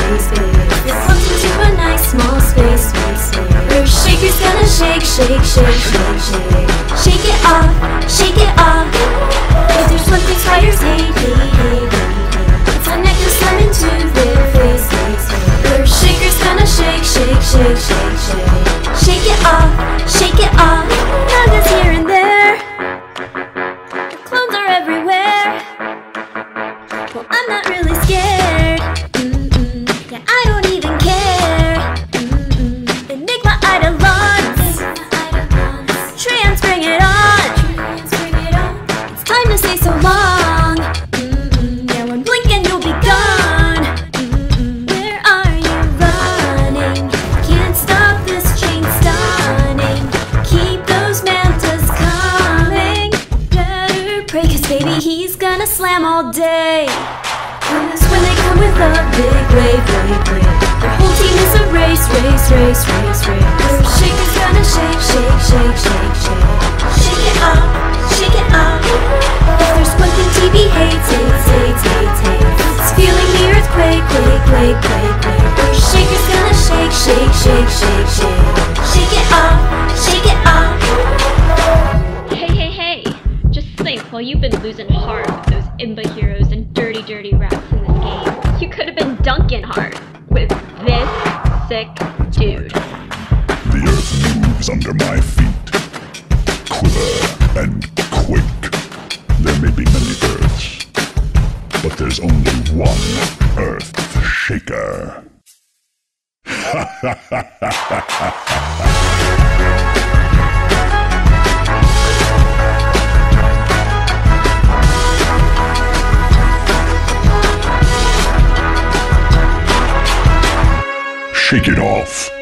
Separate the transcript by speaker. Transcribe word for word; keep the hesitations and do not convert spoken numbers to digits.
Speaker 1: space, space. You're clumped into a nice small space, space, space. Earthshaker's gonna shake, shake, shake, shake, shake. Shake it off, shake it off. If there's one thing spiders hate, hate, hate, hate, it's a Necro slam into their face, face, face. Earthshaker's gonna shake, shake, shake, shake, shake. Shake it off, shake it off. Naga's here and there. The clones are everywhere. Well, I'm not really scared. Mm-mm. Yeah, I don't even care. Mm-mm. They make my eidolons. Trans, bring it on. It's time to say so long. Mm-mm. Yeah, one blink and you'll be gone. Mm-mm. Where are you running? Can't stop this chain stunning. Keep those mantas coming. Better pray, cause baby he's gonna slam all day. Cause when they come with a big wave, wave, wave, their whole team is a race, race, race, race, race. Earthshaker's gonna shake, shake, shake, shake, shake. Shake it up, shake it up. If there's one thing T V hates, hates, hates, hates, hates, it's feeling the earthquake, quake, quake, quake, quake. Earthshaker's gonna shake, shake, shake, shake, shake. Shake it up, shake it up.
Speaker 2: Hey, hey, hey! Just think, while you've been losing heart with those imba heroes and dirty, dirty rats in this game, you could have been dunking hard with this sick dude.
Speaker 3: The earth moves under my feet, quiver and quake. There may be many earths, but there's only one Earthshaker. Ha ha ha ha ha ha! Shake it off.